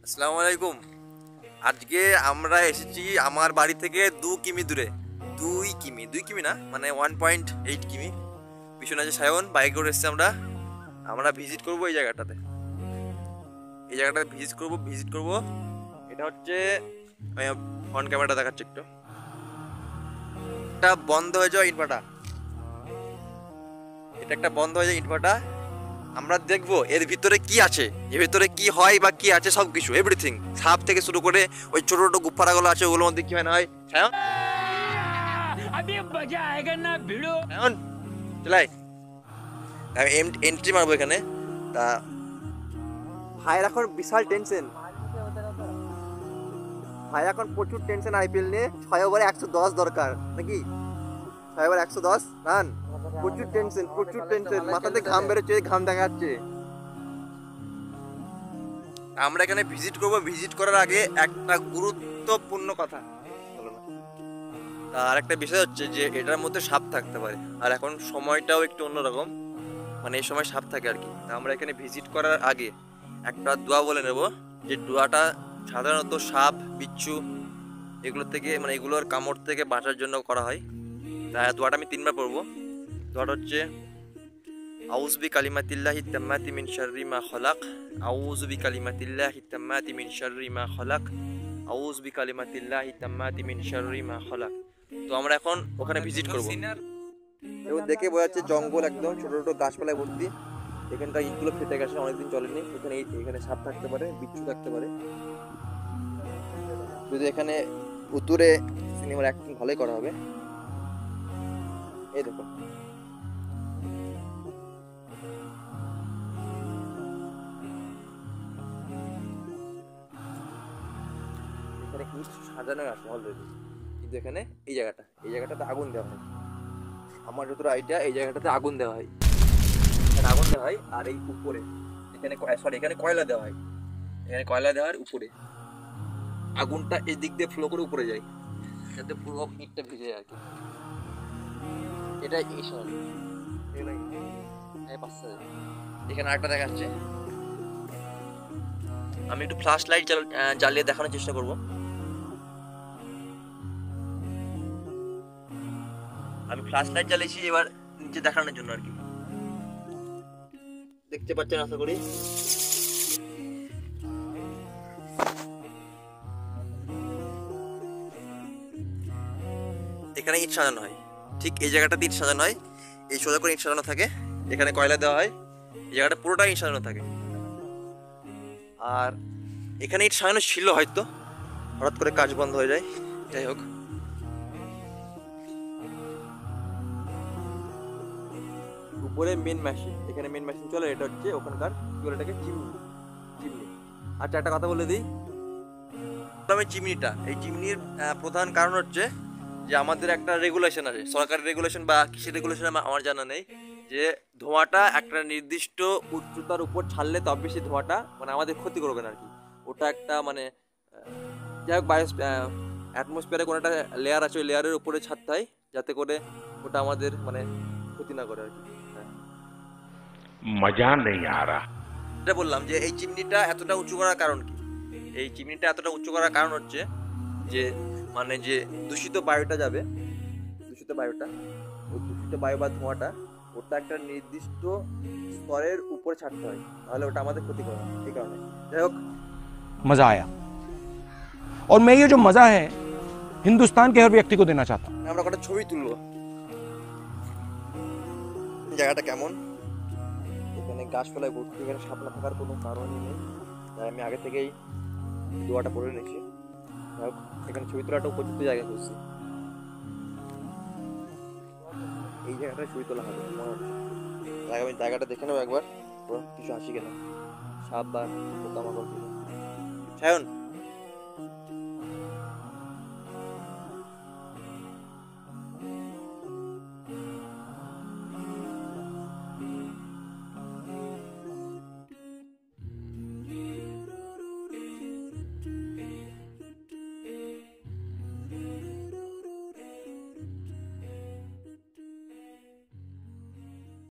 আসসালামু আলাইকুম। আজকে আমরা এসেছি আমার বাড়ি থেকে 2 কিমি দূরে। 2 কিমি না, মানে 1.8 কিমি। পিছনে আছে সায়ন, বাইক করে এসেছি আমরা। আমরা ভিজিট করবো এই জায়গাটাতে। এই জায়গাটা ভিজিট করব। এটা হচ্ছে, আমি ফ্রন্ট ক্যামেরাটা দেখাচ্ছি একটু। এটা বন্ধ হয়ে যাওয়া ইটভাটা। এটা একটা বন্ধ হয়ে যাওয়া ইটভাটা। আমরা দেখবো এর ভিতরে কি আছে, এর ভিতরে কি হয় বা কি আছে, সব কিছু এভরিথিং। সাপ থেকে শুরু করে ওই ছোট ছোট গুফারাগুলো আছে, ওগুলোর মধ্যে কি হয় না হয়। চলাই আমি এন্ট্রি মারবো এখানে। তা ভাইয়ের এখন বিশাল টেনশন, ভাই এখন প্রচুর টেনশন আইপিএল নিয়ে। 6 ওভারে 110 দরকার নাকি, 6 ওভারে 110 রান। প্রচুর টেনশন, মাথাতে ঘাম বেরোচ্ছে, ঘাম দেখা যাচ্ছে। আমরা এখানে ভিজিট করব। ভিজিট করার আগে একটা গুরুত্বপূর্ণ কথা, আর একটা বিষয় হচ্ছে যে এটার মধ্যে সাপ থাকতে পারে। আর এখন সময়টাও একটু অন্যরকম, মানে এই সময় সাপ থাকে আর কি। আমরা এখানে ভিজিট করার আগে একটা দোয়া বলে নেব, যে দোয়াটা সাধারণত সাপ, বিচ্ছু এগুলোর থেকে, মানে এগুলোর কামড় থেকে বাঁচার জন্য করা হয়। তাই দোয়াটা আমি 3বার পড়বো। দোয়াটা হচ্ছে আউযু বিকালিমাতিল্লাহি তাম্মাতি মিন শাররি মা খালাক, আউযু বিকালিমাতিল্লাহি তাম্মাতি মিন শাররি মা খালাক, আউযু বিকালিমাতিল্লাহি তাম্মাতি মিন শাররি মা খালাক। তো আমরা এখন ওখানে ভিজিট করব। এবং দেখে বোঝা যাচ্ছে জঙ্গল, একদম ছোট ছোট গাছপালায় ভর্তি। এখানকার ইটগুলো ফেটে গেছে, অনেকদিন চলেনি। এখানে সাপ থাকতে পারে, বিচ্ছু থাকতে পারে। যদি এখানে উত্তরে সিনেমার অ্যাক্টিং ভালোই করা হবে। এই দেখো, এখানে ইট সাজানো আছে অলরেডি, কিন্তু এখানে এই জায়গাটাতে আগুন দেওয়া হয়। আমার যতটা আইডিয়া, এই জায়গাটাতে আগুন দেওয়া হয়, এখানে আগুন দেওয়া হয়। আর এই উপরে এখানে এখানে কয়লা দেওয়া হয়। এখানে কয়লা দেওয়ার উপরে আগুনটা এই দিক দিয়ে ফ্লো করে উপরে যায়, যাতে পুরো ইটটা ভিজে যায় আর কি। এটা এই সময় এখানে আরেকটা দেখাচ্ছে। আমি একটু ফ্ল্যাশ লাইট জ্বালিয়ে দেখানোর চেষ্টা করব। আমি ফ্ল্যাশ লাইট জ্বালিয়েছি এবার নিচে দেখানোর জন্য আর কি। দেখতে পাচ্ছেন আশা করি। এখানে ইট সাজানো হয়, ঠিক এই জায়গাটাতে ইট সাজানো হয়। এই সোজা করে ইট সাজানো থাকে, এখানে কয়লা দেওয়া হয়, এই জায়গাটা পুরোটাই ইট সাজানো থাকে। আর এখানে ইট সাজানো ছিল, হয়তো হঠাৎ করে কাজ বন্ধ হয়ে যায়। যাই হোক, উপরে মেন মেশিন, এখানে মেন মেশিন চলে। এটা হচ্ছে ওখানকার কি বলে এটাকে, চিমনি। আচ্ছা, একটা কথা বলে দিই, আমি চিমনিটা, এই চিমনির প্রধান কারণ হচ্ছে যে আমাদের একটা রেগুলেশন আছে, সরকারি রেগুলেশন বা কৃষি রেগুলেশন আমার জানা নেই, যে ধোঁয়াটা একটা নির্দিষ্ট উচ্চতার উপর ছাড়লে তবে বেশি ধোঁয়াটা মানে আমাদের ক্ষতি করবে না আর কি। ওটা একটা মানে যাই হোক, অ্যাটমসফিয়ারে কোনো একটা লেয়ার আছে, ওই লেয়ারের উপরে ছাড়তে হয়, যাতে করে ওটা আমাদের মানে ক্ষতি না করে আর কি। মজা নেই আ রহা। এটা বললাম যে এই চিমনিটা এতটা উঁচু করার কারণ কি। এই চিমনিটা এতটা উঁচু করার কারণ হচ্ছে যে মানে যে দূষিত বায়ুটা যাবে, ওই দূষিত বায়ু বা ধোঁয়াটা ওটা একটা নির্দিষ্ট স্তরের উপরে ছাড়তে হয়, তাহলে ওটা আমাদের ক্ষতি করে না। এই কারণে যাই হোক, मजा आया और मैं ये जो मजा है हिंदुस्तान के हर व्यक्ति को देना चाहता हूँ। আমরা কটা ছবি তুলবো। জায়গাটা কেমন, এখানে গাছপালায় ভর্তি, এখানে সাপ না থাকার কোনো কারণই নেই, তাই আমি আগে থেকেই দোয়াটা পড়ে নিয়েছি। যাই হোক, এখানে ছবি তোলাটা উপযুক্ত জায়গা খুঁজছি। এই জায়গাটায় ছবি তোলা হবে মনে হচ্ছে। আমি জায়গাটা দেখে নেবো একবার, কিছু হাসি কেনা, সাপ বা পোকামাকড়। সায়ন,